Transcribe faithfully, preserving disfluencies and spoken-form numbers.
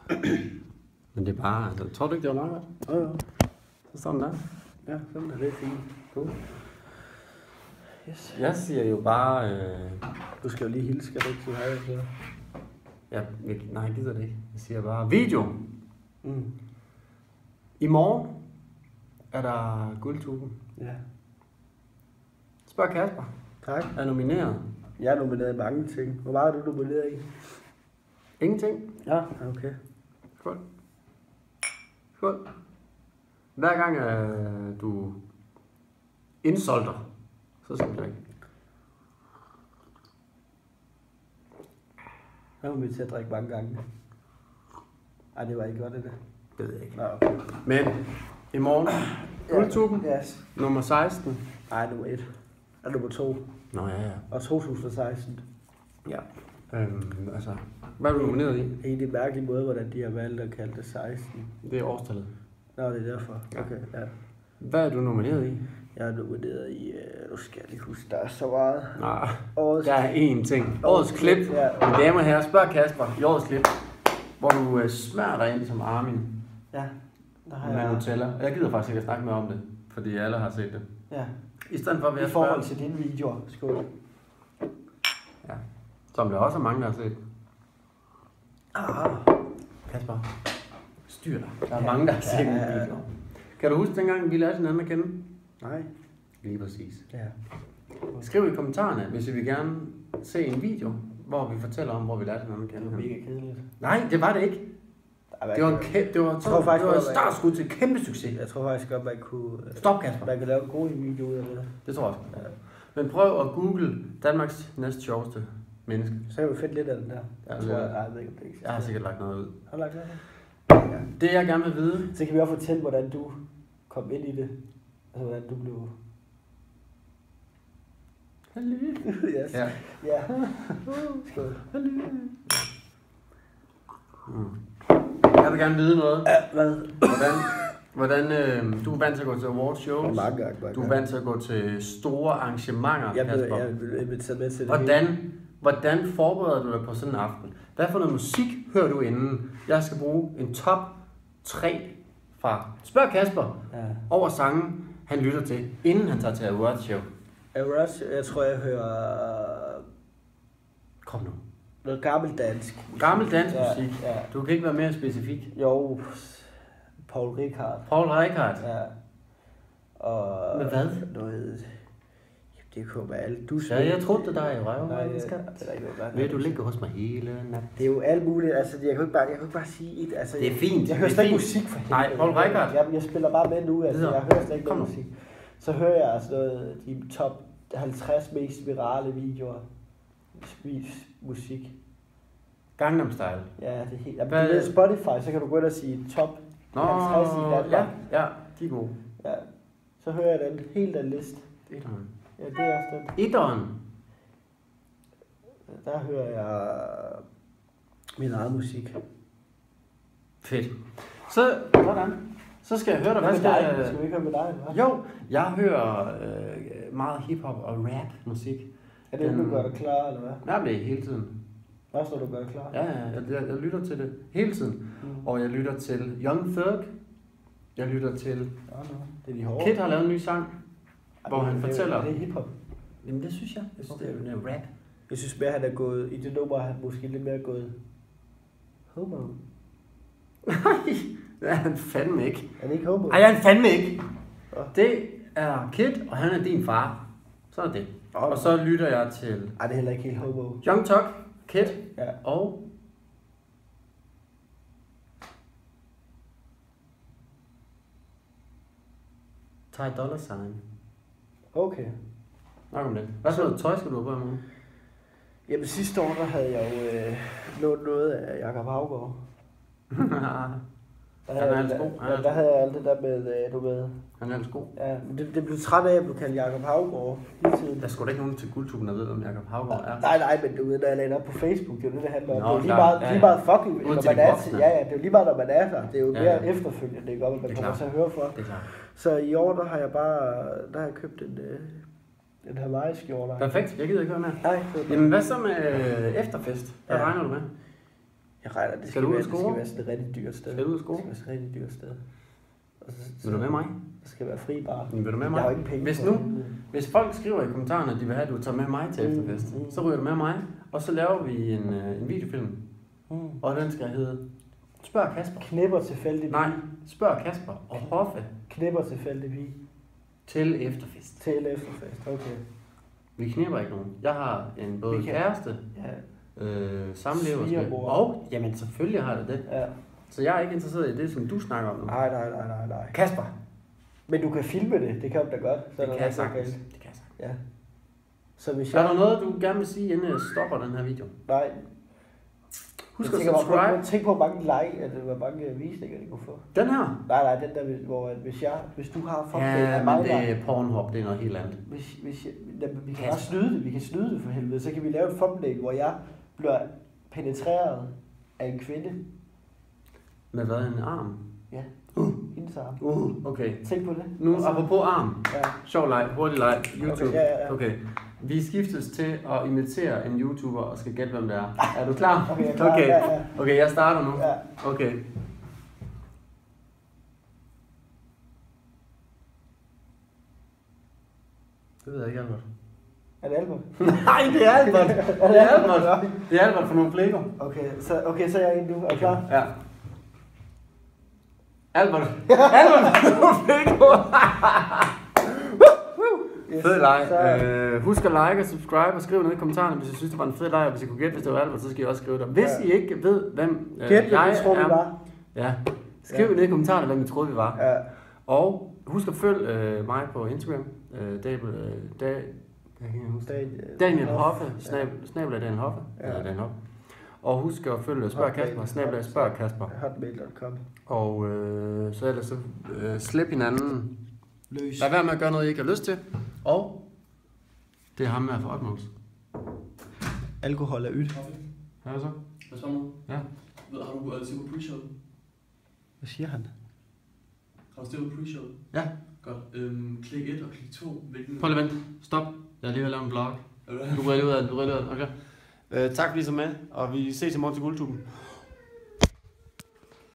Men det er bare, altså, tror du ikke, det var meget godt? Jo, jo. Så sådan der. Ja, sådan er det fint. Cool. Yes. Jeg siger jo bare, øh... Du skal jo lige hilse, skal du ikke sige hej til? Ja, nej, jeg gider det ikke. Jeg siger bare, video! Mm. I morgen er der Guldtuben. Ja. Spørg Kasper. Tak. Er nomineret? Jeg er nomineret i mange ting. Hvor meget er du nomineret i? Ingenting. Ja, okay. Skål. Skål. Hver gang øh, du indsolter, så skal vi drikke. Jeg var med til at drikke mange gange. Ej, det var ikke godt, det der. Det ved jeg ikke. Nå, okay. Men i morgen, Guldtuben, Yes. nummer seksten. Ej, nummer et. Og nummer to. Nå ja, ja. Og to tusind og seksten. Ja. Øhm, altså, hvad er du nomineret i? Egentlig mærkelig måde, hvordan de har valgt at kalde det seksten. Det er årstallet. Nå, det er derfor. Ja. Okay, ja. Hvad er du nomineret i? Jeg er nomineret i, øh, nu skal jeg lige huske, der er så meget. Nej, Årets, der er én ting. Årets Årets klip. klip, ja. Mine damer og herrer, spørg Kasper i årets klip, hvor du øh, smører dig ind som Armin Ja, der har med jeg. Nutella. Jeg gider faktisk ikke at snakke mere om det, fordi alle har set det. Ja, I stedet for, at i jeg forhold spørger, til dine videoer. Skål. ja, som der også er mange, der har set. Ah, Kasper, styr dig. Der er Ja. mange, der har set Ja, mine ja, ja. videoer. Kan du huske dengang, vi lærte hinanden at kende? nej. Lige præcis. Ja. Skriv i kommentarerne, hvis I vil gerne se en video, hvor vi fortæller om, hvor vi lærte hinanden at Det kende. var mega kedeligt. Nej, det var det ikke. Ej, Det var en kæmpe, det var, Jeg tror faktisk, det var et det var- startskud til et kæmpe succes. Jeg tror faktisk godt, man kunne, Stop, Kasper. man kunne lave en god video ud af det. Det tror jeg også. Ja. Men prøv at google Danmarks næst sjoveste menneske. Så kan vi fedt lidt af den der. Ja, Jeg det tror, er- jeg, jeg ved ikke, om det eksisterer. Jeg har sikkert lagt noget ud. Har du lagt noget? Ja. Det jeg gerne vil vide, Så kan vi også fortælle, hvordan du kom ind i det. Altså, hvordan du blev... yes. ja. Ja. Skål. Mm. Jeg vil gerne vide noget. Ja, hvad? Hvordan, hvordan øh, du er vant til at gå til awards shows. Mange gange, mange Du er gange. vant til at gå til store arrangementer, Jeg blev, Kasper. jeg blev inviteret med til det Hvordan, hvordan forbereder du dig på sådan en aften? Hvad for noget musik hører du inden? Jeg skal bruge en top tre fra Spørg Kasper Ja. over sangen, han lytter til, inden han tager til awards show. Jeg, Rush, jeg tror, jeg hører Kom nu. noget gammeldansk. Gammel dansk musik. Ja, ja. Du kan ikke være mere specifik. Jo, Paul Rickard. Paul Reichhardt. Ja. Og Med hvad? Noget... Jamen, det kunne være alt. Du Ja, jeg troede det dig i røven. Nej, det er der ikke noget, der Vil du ligge hos mig hele natten? Det er jo alt muligt, altså jeg kan jo ikke bare, jeg kan jo ikke bare sige et, altså Det er fint, jeg hører det er slet ikke fint. musik for Nej, helvede. Paul Reichhardt. Jeg, jeg spiller bare med nu, altså Videre. jeg hører slet ikke Kom noget nu. musik. Så hører jeg altså noget, de top halvtreds mest virale videoer, vis musik. Gangnam Style. Ja, det er helt, jamen, Hvad- du ved Spotify, så kan du gå ind og sige top Nå, halvtreds i Danmark. ja, ja, de er gode. Ja. Så hører jeg den, helt den liste. Etteren. Ja, det er også den. Etteren. Der hører jeg min eget musik. Fedt. Så, hvordan? Så skal jeg høre dig. Hvad Hvad med skal dig? jeg... Skal vi ikke høre med dig, eller hvad? Jo, jeg hører øh, meget hiphop og rap musik. Er det, Den- du gør dig klar, eller hvad? Nej, men det er hele tiden. Også når du gør dig klar? Ja, ja, jeg, jeg, jeg lytter til det hele tiden. Mm. Og jeg lytter til Young Thug. Jeg lytter til... Ja, no. Det er de hårde. Kid har lavet en ny sang, hvor Ej, han det er- fortæller... Det er hiphop. Jamen det synes jeg. Jeg synes, Okay. det er en rap. Jeg synes mere, han er gået... I det nummer er han måske lidt mere gået... Homo. Nej, det er han fandme ikke. Er det ikke homo? Ej, jeg er han fandme ikke. Nå. Det er Kid, og han er din far. Så er det. Og så lytter jeg til Ej, det er heller ikke helt homo. Young Thug, Kid Ja. og... Ty Dolla Sign. Okay. Nok om det. Hvad for noget tøj skal du have på i morgen? Jamen sidste år, der havde jeg jo øh, lånt noget af Jakob Haugaard. Der Han er havde, ellers jeg- god, han er der, der havde jeg alt det der med, øh, du ved... Han er ellers god. Ja, men det, det blev træt af, at jeg blev kaldt Jakob Haugaard hele tiden. Der er sgu da ikke nogen til Guldtuben, der ved, hvem Jacob Haugaard er. Nej, nej, men du ved, når jeg lagde op på Facebook, det er jo det, det handler om. Nå, det er jo lige klart. meget, Ja, lige ja. meget fucking, Uden når til man de er voksne. til, ja, ja, det er jo lige meget, når man er der. Det er jo Ja, mere ja. efterfølgende, det er godt, at man Det er kommer klart. til at høre for. Det er klart. Så i år, der har jeg bare, der har jeg købt en, øh, en Hawaii-skjorte. Perfekt, jeg gider ikke høre mere. Nej, det er Jamen hvad så med øh, efterfest? Hvad Ja. regner du med? Jeg regner, det skal, Skal du ud være, og det skal score? være sådan et rigtig dyrt sted. Skal du ud og score? Det skal være sådan et rigtig dyrt sted. Og så, så, Vil du med mig? Det skal være fri bar. Vil du med Jeg mig? har jo ikke penge. Hvis på nu, det. hvis folk skriver i kommentarerne, at de vil have, at du tager med mig til efterfest, Mm, mm. så ryger du med mig, og så laver vi en, øh, en videofilm. Mm. Og den skal hedde Spørg Kasper. Knipper tilfældig Nej, Spørg Kasper og Hoffe Knipper tilfældig pige. til efterfest. Til efterfest, okay. Vi knipper ikke nogen. Jeg har en både Vi kan- kæreste, Ja, øh, samlever, Svigermor. og jamen selvfølgelig har det det. ja. Så jeg er ikke interesseret i det, som du snakker om nu. Nej, nej, nej, nej, nej. Kasper. Men du kan filme det, det kan du da godt. Så er Det der kan jeg ikke noget sagtens. galt. Det kan jeg sagtens. Ja. Så hvis Er jeg... der noget, du gerne vil sige, inden jeg stopper den her video? Nej. Husk Jeg at tænker bare subscribe. på- Tænk på, hvor mange like, eller hvor mange visninger de kunne få. Den her? Nej, nej, den der, hvor at hvis jeg, hvis du har fucking Ja, af men mig, det der, er Pornhub, det er noget helt andet. hvis, hvis jeg, jamen, vi kan Kasper. bare snyde det, vi kan snyde det for helvede, så kan vi lave et thumbnail, hvor jeg bliver penetreret af en kvinde. Med hvad, en arm? Ja, hendes arm. Uh, okay. Tænk på det. Nu, Og så- apropos arm. Ja. Sjov leg, hurtig leg, YouTube. Okay, ja, ja, ja. Okay. Vi skiftes til at imitere en YouTuber og skal gætte, hvem det er. Er du klar? Okay, jeg er klar. Okay, Ja, ja. okay jeg starter nu. Ja. Okay. Det ved jeg ikke, Albert. Er det Albert? Nej, det er Albert. Det er Albert. Det er Albert for nogle flækker. Okay, så, okay, så er jeg en nu. Er du klar? Ja. Albert. Albert for nogle flækker. Yes. Fed leg. Så- Øh, husk at like og subscribe og skriv ned i kommentarerne, hvis I synes, det var en fed leg. Og hvis I kunne gætte, hvis det var Albert, så skal I også skrive det. Hvis Ja. I ikke ved, hvem øh, Gæt, hvad jeg du tror, vi er, var. ja, skriv Ja. ned i kommentarerne, hvem I troede, vi var. Ja. Og husk at følge øh, mig på Instagram. Øh, Daniel, øh, da, jeg kan ikke huske det. Daniel, Daniel Hoffe, Ja. snab, snabel af Daniel Hoffe. Ja. Ja. Daniel Hoffe. Og husk at følge Spørg Hotmail. Kasper, snabel af Spørg Kasper. hotmail punktum com. Og øh, så ellers så øh, slip hinanden. Løs. Lad være med at gøre noget, I ikke har lyst til. Og det er ham med at få opmåls. Alkohol er ydt. Ja, så? Hvad så nu? Ja. Ved, har du uh, set på pre-show? Hvad siger han? Har du set på pre-show? Ja. Godt. Øhm, klik et og klik to. Hvilken... Prøv lige at vente. Stop. Jeg er lige ved at lave en vlog. Er du Du ryger ud af den. Du ryger ud af den. Okay. Øh, tak fordi I så med, og vi ses i morgen til Guldtuben.